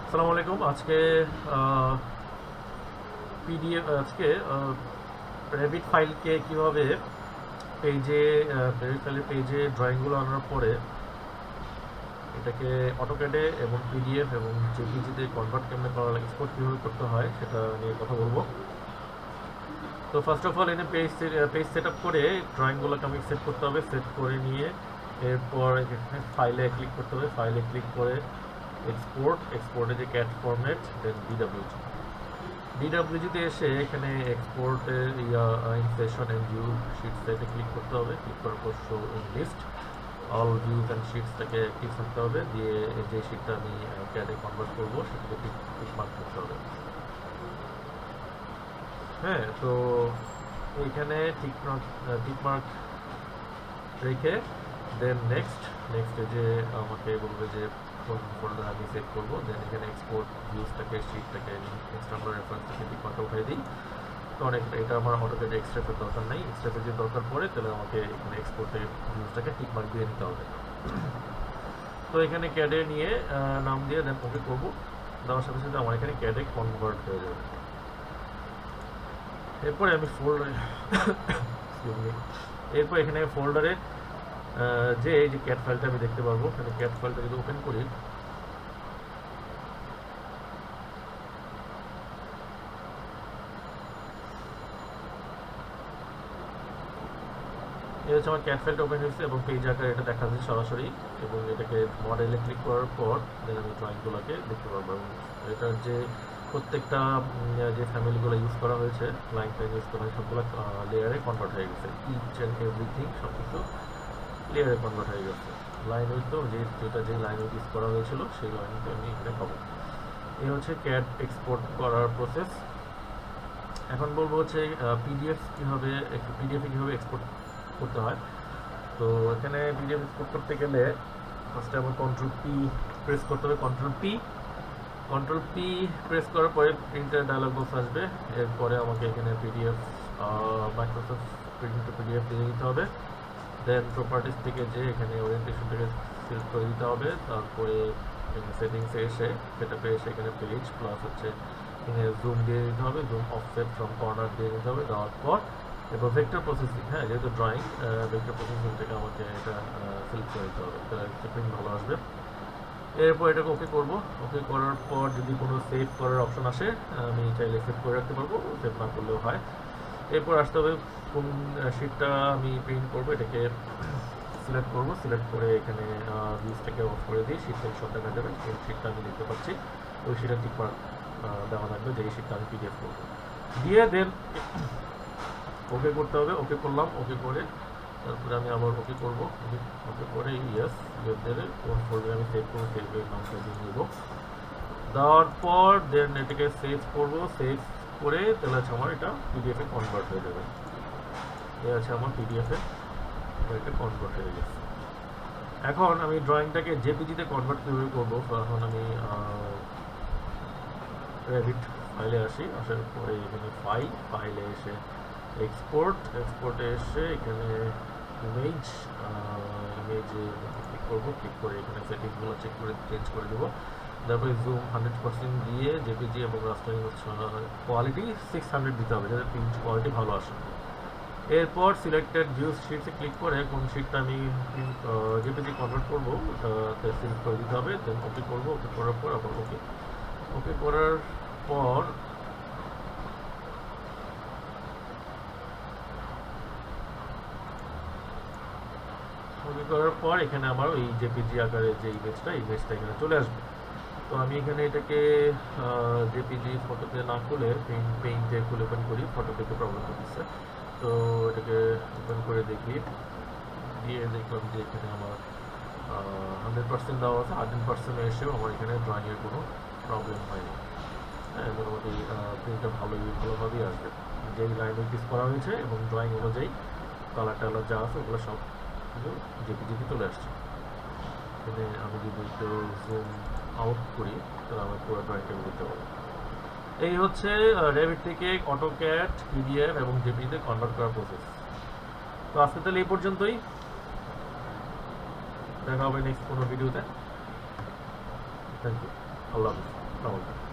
আসসালামু আলাইকুম। আজকে পিডিএফ রেভিট ফাইলকে কিভাবে পেজে রেভিট ফাইলের পেজে ড্রয়িংগুলো আনার পরে এটাকে অটোক্যাডে এবং পিডিএফ এবং জেপিজিতে কনভার্ট কেমনে করা লাগে, এক্সপোর্ট কীভাবে করতে হয় সেটা নিয়ে কথা বলবো। তো ফার্স্ট অফ অল এনে পেজ সেট আপ করে ড্রয়িংগুলোকে আমি সেট করতে হবে। সেট করে নিয়ে এরপর এখানে ফাইলে ক্লিক করতে হবে। ফাইলে ক্লিক করে এক্সপোর্টে যে ক্যাট ফরম্যাট, দেন ডিডব্লিউজিতে এসে এখানে এক্সপোর্টের ইনসেশন অ্যান্ড ভিউ শিটস এতে ক্লিক করতে হবে। ক্লিক করার পর show in list all views and শিটসটাকে অ্যাক্টিভ থাকতে হবে। দিয়ে যে শিটটা আমি ক্যাডে কনভার্ট করবো সেটাকে টিক মার্ক করতে হবে। হ্যাঁ, তো এইখানে টিক মার্ক রেখে দেন নেক্সটে যে আমাকে বলবে যে কোন ফোল্ডার আমি সেট করবো। দেন এখানে এক্সপোর্ট ভিউজটাকে শিটটাকে এক্সটার্নাল রেফারেন্সটাকে ডিফল্ট উঠাই দিই। তো এটা আমার অটোক্যাডে এক্সট্রাফের দরকার নাই। এক্সট্রাফের যদি দরকার পড়ে তাহলে আমাকে এখানে এক্সপোর্টে ভিউজটাকে টিক মার্ক দিয়ে নিতে হবে। তো এখানে ক্যাডে নিয়ে নাম দিয়ে দেন ওকে করবো। দেওয়ার সাথে সাথে আমার এখানে ক্যাডে কনভার্ট হয়ে যাবে। এরপরে আমি এরপর এখানে ফোল্ডারে যে এই যে ক্যাট ফাইলটা আমি দেখতে পারবো। এখানে ক্যাট ফাইলটা যদি ওপেন করি, এই হচ্ছে আমার ক্যাট ফাইলটা ওপেন হয়েছে এবং পেজ আকারে এটা দেখা যাচ্ছে সরাসরি। এবং এটাকে মডেলে ক্লিক করার পর দেন আমি ড্রয়িংগুলোকে দেখতে পারবো। এবং এটার যে প্রত্যেকটা যে ফ্যামিলিগুলো ইউজ করা হয়েছে, লাইন ইউজ করা হয়েছে, সবগুলো লেয়ারে কনভার্ট হয়ে গেছে। ইচ অ্যান্ড এভরিথিং সব কিছু লেয়ারে কনভার্ট হয়ে গেছে। লাইন উইথ তো যে লাইন উইথ ইউজ করা হয়েছিল সেই লাইনকে আমি এখানে পাবো। এই হচ্ছে ক্যাড এক্সপোর্ট করার প্রসেস। এখন বলবো হচ্ছে পিডিএফে কীভাবে এক্সপোর্ট করতে হয়। তো এখানে পিডিএফ এক্সপোর্ট করতে গেলে ফার্স্টে আমার কন্ট্রোল পি প্রেস করতে হবে। কন্ট্রোল পি প্রেস করার পরে প্রিন্টার ডায়লগ বক্স আসবে। এরপরে আমাকে এখানে PDF Microsoft print to PDF দিয়ে দিতে হবে। দেন প্রপার্টিস থেকে যে এখানে ওরিয়েন্টেশনটাকে সিলেক্ট করে দিতে হবে। তারপরে সেটিংসে এসে সেটাতে এসে এখানে পেজ প্লাস হচ্ছে এখানে জুম দিয়ে দিতে হবে। জুম অফসেট ফ্রম কর্নার দিয়ে দিতে হবে। দেওয়ার পর এরপর ভেক্টর প্রসেসিং, হ্যাঁ যেহেতু ড্রয়িং, ভেক্টর প্রসেসিং থেকে আমাকে এটা সিলেক্ট করে দিতে হবে, তাহলে প্রিন্ট ভালো আসবে। এরপর এটাকে ওকে করবো। ওকে করার পর যদি কোনো সেভ করার অপশন আসে আমি চাইলে সেভ করে রাখতে পারবো, সেভ না করলেও হয়। এরপর আসতে হবে কোন শিটটা আমি প্রিন্ট করবো, এটাকে সিলেক্ট করবো। সিলেক্ট করে এখানে ভিউজটাকে অফ করে দিই, শিটটাকে সব দেখা যাবে। এই শিটটা আমি দেখতে পাচ্ছি, ওই শিটটা টিক মার্ক দেওয়া থাকবে যে এই শিটটা আমি পিডিএফ করবো। দিয়ে দেন ওকে করতে হবে। ওকে করলাম। ওকে করে তারপরে আমি আবার ওকে করবো। ওকে করে ইয়েস দিলে কোন ফোল্ডারে আমি সেভ করবো সেভের নামটা দিয়ে নেবো। দেওয়ার পর দেন এটাকে সেভ করবো। সেভ করে তাহলে আছে আমার এটা পিডিএফে কনভার্ট হয়ে যাবে। এ আছে আমার পিডিএফে এটা কনভার্ট হয়ে গেছে। এখন আমি ড্রয়িংটাকে জেপিজিতে কনভার্ট কীভাবে করবো, এখন আমি রেভিট ফাইলে আসি। আসার পরে এখানে ফাইলে এসে এক্সপোর্টে এসে এখানে ইমেজে ক্লিক করবো। ক্লিক করে এখানে সেটিংসগুলো চেঞ্জ করে দেবো। তারপরে জুম 100% দিয়ে জেপিজি এবং রাস্টারিং কোয়ালিটি 600 দিতে হবে যাতে প্রিন্ট কোয়ালিটি ভালো আসে। এরপর সিলেক্টেড ভিউজ শিটসে ক্লিক করে কোন শিটটা আমি জেপিজি কনভার্ট করবো ওটাতে সিলেক্ট করে দিতে হবে। দেন ওকে করবো। ওকে করার পর আবার ওকে করার পর এখানে আমার ওই জেপিজি আকারে যে ইমেজটা এখানে চলে আসবে। তো আমি এখানে এটাকে জেপিজি ফটোতে না খুলে পেইন্টে খুলে ওপেন করি। ফটো থেকে প্রবলেম হচ্ছে, তো এটাকে ওপেন করে দেখি। দিয়ে দেখলাম যে এখানে আমার 100% দেওয়া আছে। 100% এসেও আমার এখানে ড্রয়িংয়ের কোনো প্রবলেম হয়নি। হ্যাঁ, মোটামুটি প্রিন্টটা ভালোভাবেই আসবে। যেই লাইন ইউজ করা হয়েছে এবং ড্রয়িং অনুযায়ী কালার টালার যা আছে ওগুলো সব কিছু জেপিজিতে চলে আসছে। এখানে আমি যদি একটু জুম আউট করি তাহলে আমার পুরো ড্রয়িংটা দিতে পারবো। এই হচ্ছে রেভিট থেকে অটোক্যাড, পিডিএফ এবং জেপিজিতে কনভার্ট করার প্রসেস। তো আজকে তাহলে এই পর্যন্তই। দেখা হবে নেক্সট কোনো ভিডিওতে। Thank you. আল্লাহ হাফিজ। ফাউন্ড।